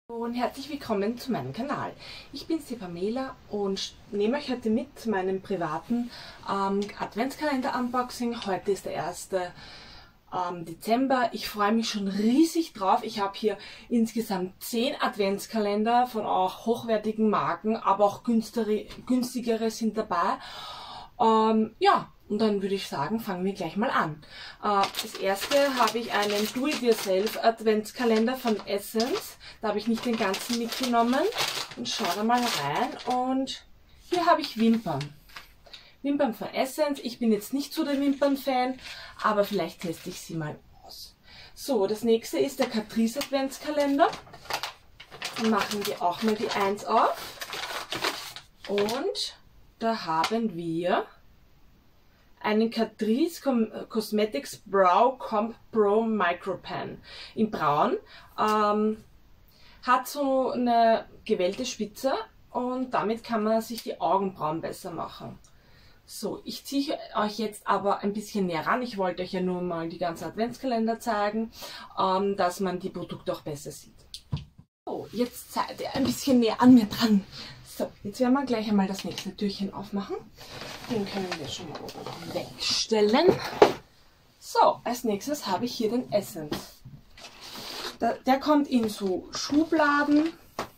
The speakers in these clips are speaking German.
Und herzlich willkommen zu meinem Kanal. Ich bin die Pamela und nehme euch heute mit zu meinem privaten Adventskalender-Unboxing. Heute ist der 1. Dezember. Ich freue mich schon riesig drauf. Ich habe hier insgesamt 10 Adventskalender von auch hochwertigen Marken, aber auch günstigere sind dabei. Ja, und dann würde ich sagen, fangen wir gleich mal an. Das erste habe ich einen Do-It-Yourself Adventskalender von Essence. Da habe ich nicht den ganzen mitgenommen. Und schau da mal rein. Und hier habe ich Wimpern. Wimpern von Essence. Ich bin jetzt nicht so der Wimpern-Fan, aber vielleicht teste ich sie mal aus. So, das nächste ist der Catrice Adventskalender. Dann machen wir auch mal die 1 auf. Und da haben wir einen Catrice Cosmetics Brow Comp Pro Micro Pen in Braun. Hat so eine gewellte Spitze und damit kann man sich die Augenbrauen besser machen. So, ich ziehe euch jetzt aber ein bisschen näher ran. Ich wollte euch ja nur mal die ganzen Adventskalender zeigen, dass man die Produkte auch besser sieht. So, jetzt seid ihr ein bisschen näher an mir dran. So, jetzt werden wir gleich einmal das nächste Türchen aufmachen. Den können wir schon mal wegstellen. So, als nächstes habe ich hier den Essence. Der kommt in so Schubladen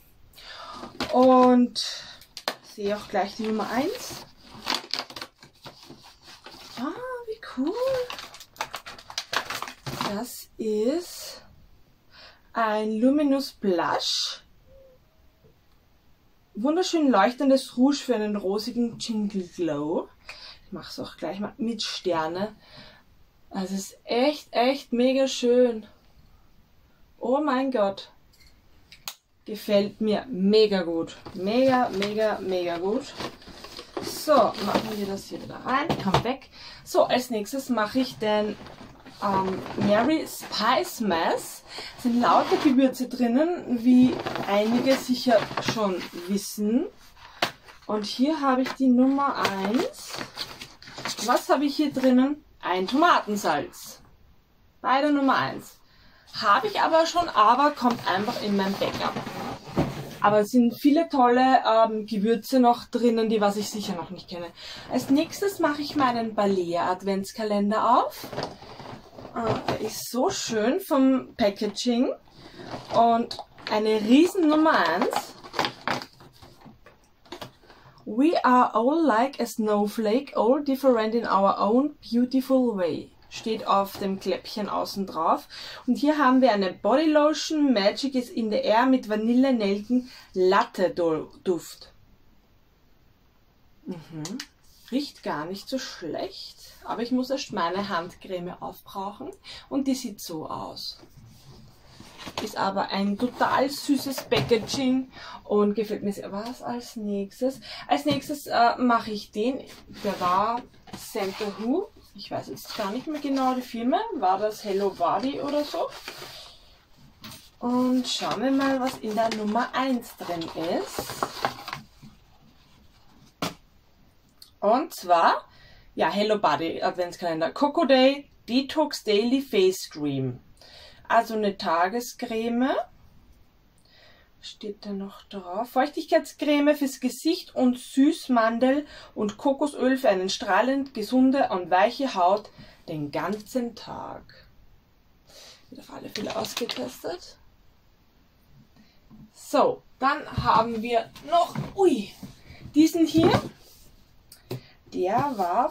und ich sehe auch gleich die Nummer 1. Ah, wie cool. Das ist ein Luminous Blush. Wunderschön leuchtendes Rouge für einen rosigen Jingle Glow. Ich mache es auch gleich mal mit Sterne. Also es ist echt mega schön. Oh mein Gott. Gefällt mir mega gut. Mega gut. So, machen wir das hier wieder rein. Kommt weg. So, als nächstes mache ich den Merry Spice Mess. Es sind lauter Gewürze drinnen, wie einige sicher schon wissen. Und hier habe ich die Nummer 1. Was habe ich hier drinnen? Ein Tomatensalz. Bei der Nummer 1. Habe ich aber schon, aber kommt einfach in mein Backup. Aber es sind viele tolle Gewürze noch drinnen, die was ich sicher noch nicht kenne. Als nächstes mache ich meinen Balea Adventskalender auf. Der ist so schön vom Packaging und eine riesen Nummer 1. We are all like a snowflake, all different in our own beautiful way. Steht auf dem Kläppchen außen drauf. Und hier haben wir eine Body Lotion, Magic is in the Air mit Vanille Nelken Latte Duft. Riecht gar nicht so schlecht, aber ich muss erst meine Handcreme aufbrauchen und die sieht so aus. Ist aber ein total süßes Packaging und gefällt mir sehr. Was als nächstes? Als nächstes mache ich den, der war Center Who. Ich weiß jetzt gar nicht mehr genau die Firma. War das Hello Body oder so? Und schauen wir mal, was in der Nummer 1 drin ist. Und zwar, ja, Hello Body Adventskalender. Coco Day Detox Daily Face Cream. Also eine Tagescreme. Steht da noch drauf. Feuchtigkeitscreme fürs Gesicht und Süßmandel und Kokosöl für einen strahlend gesunde und weiche Haut den ganzen Tag. Wird auf alle Fälle ausgetestet. So, dann haben wir noch, diesen hier. Der war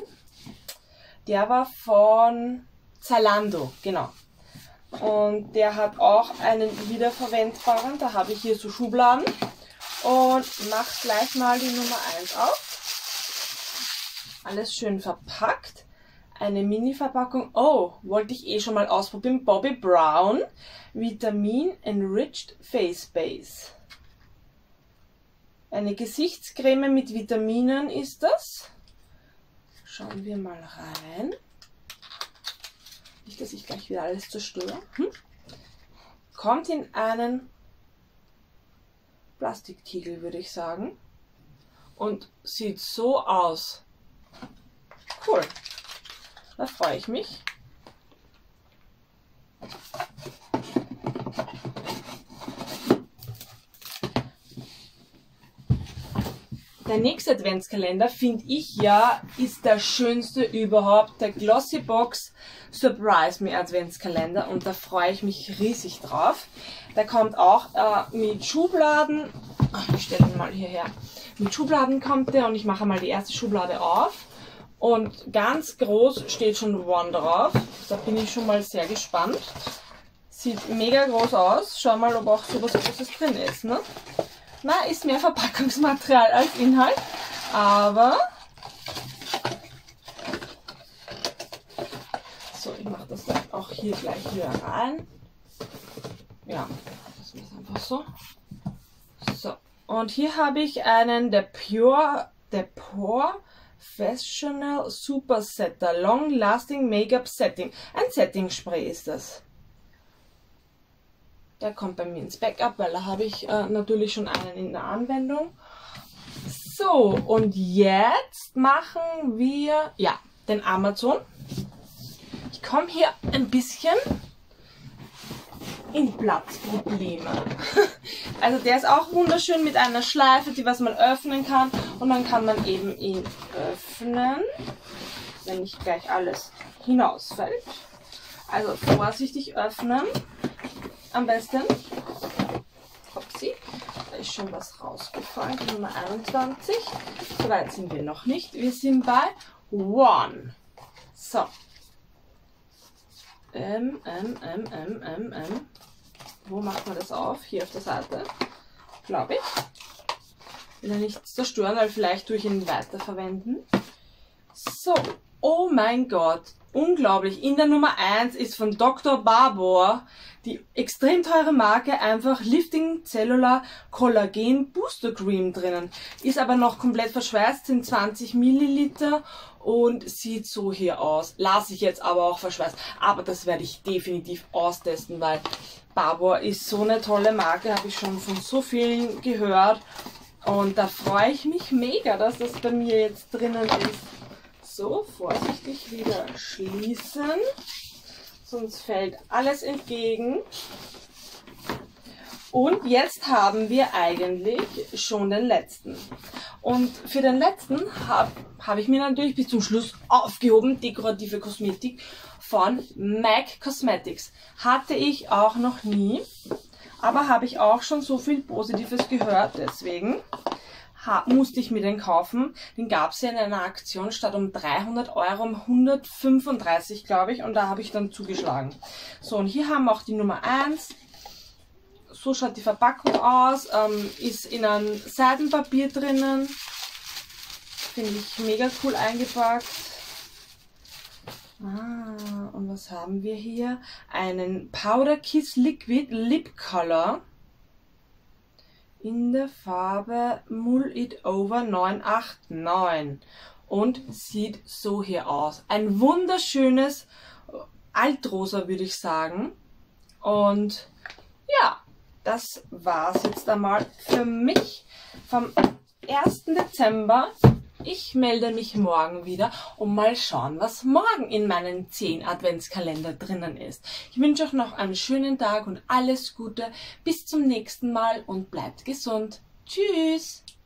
von Zalando, genau. Und der hat auch einen wiederverwendbaren. Da habe ich hier so Schubladen. Und mache gleich mal die Nummer 1 auf. Alles schön verpackt. Eine Mini-Verpackung. Oh, wollte ich eh schon mal ausprobieren. Bobbi Brown Vitamin Enriched Face Base. Eine Gesichtscreme mit Vitaminen ist das. Schauen wir mal rein. Nicht, dass ich gleich wieder alles zerstöre. Kommt in einen Plastiktiegel, würde ich sagen. Und sieht so aus. Cool. Da freue ich mich. Der nächste Adventskalender, finde ich ja, ist der schönste überhaupt. Der Glossybox Surprise Me Adventskalender. Und da freue ich mich riesig drauf. Der kommt auch mit Schubladen. Ich stelle ihn mal hierher. Mit Schubladen kommt der und ich mache mal die erste Schublade auf. Und ganz groß steht schon One drauf. Da bin ich schon mal sehr gespannt. Sieht mega groß aus. Schau mal, ob auch sowas Großes drin ist, ne? Na, ist mehr Verpackungsmaterial als Inhalt, aber so, ich mache das dann auch hier gleich wieder rein. Ja, das ist einfach so. So, und hier habe ich einen der Pure Professional Super Setter Long Lasting Make-up Setting. Ein Setting Spray ist das. Der kommt bei mir ins Backup, weil da habe ich natürlich schon einen in der Anwendung. So, und jetzt machen wir ja den Amazon. Ich komme hier ein bisschen in Platzprobleme. Also der ist auch wunderschön mit einer Schleife, die was man öffnen kann. Und dann kann man eben ihn öffnen, wenn nicht gleich alles hinausfällt. Also vorsichtig öffnen. Am besten. Upsi, da ist schon was rausgefallen. Die Nummer 21. So weit sind wir noch nicht. Wir sind bei One. So. Wo macht man das auf? Hier auf der Seite. Glaube ich. Will ja nichts zerstören, weil vielleicht tue ich ihn weiterverwenden. So. Oh mein Gott. Unglaublich. In der Nummer 1 ist von Dr. Barbour die extrem teure Marke einfach Lifting Cellular Collagen Booster Cream drinnen. Ist aber noch komplett verschweißt, sind 20 Milliliter und sieht so hier aus. Lasse ich jetzt aber auch verschweißt. Aber das werde ich definitiv austesten, weil Barbour ist so eine tolle Marke, habe ich schon von so vielen gehört. Und da freue ich mich mega, dass das bei mir jetzt drinnen ist. So, vorsichtig wieder schließen, sonst fällt alles entgegen. Und jetzt haben wir eigentlich schon den letzten. Und für den letzten habe ich mir natürlich bis zum Schluss aufgehoben, dekorative Kosmetik von MAC Cosmetics. Hatte ich auch noch nie, aber habe ich auch schon so viel Positives gehört, deswegen musste ich mir den kaufen. Den gab es ja in einer Aktion statt um 300 Euro um 135, glaube ich. Und da habe ich dann zugeschlagen. So, und hier haben wir auch die Nummer 1. So schaut die Verpackung aus. Ist in einem Seidenpapier drinnen. Finde ich mega cool eingepackt. Und was haben wir hier? Einen Powder Kiss Liquid Lip Color. In der Farbe Mull It Over 989 und sieht so hier aus. Ein wunderschönes Altrosa, würde ich sagen. Und ja, das war's jetzt einmal für mich vom 1. Dezember. Ich melde mich morgen wieder und mal schauen, was morgen in meinen 10 Adventskalender drinnen ist. Ich wünsche euch noch einen schönen Tag und alles Gute. Bis zum nächsten Mal und bleibt gesund. Tschüss!